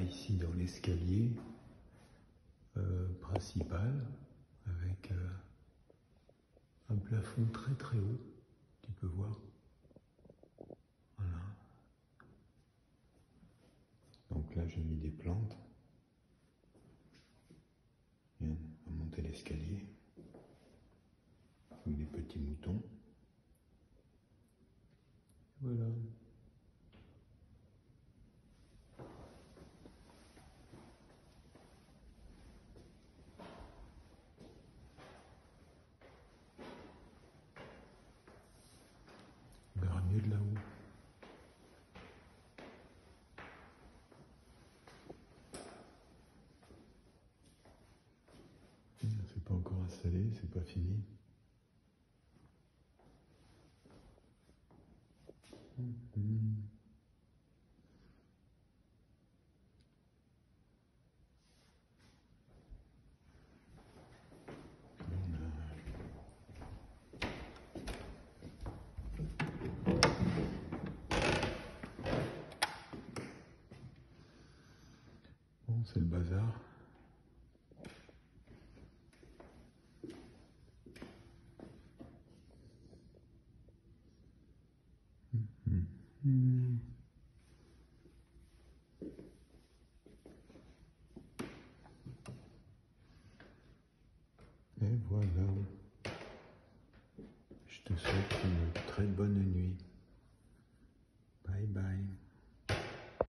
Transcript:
ici dans l'escalier principal avec un plafond très très haut, tu peux voir. Voilà. Donc là j'ai mis des plantes. On va monter l'escalier avec des petits moutons. Voilà. On verra mieux de là-haut. C'est pas encore installé, c'est pas fini. Bon, c'est le bazar. Et voilà. Je te souhaite une très bonne nuit.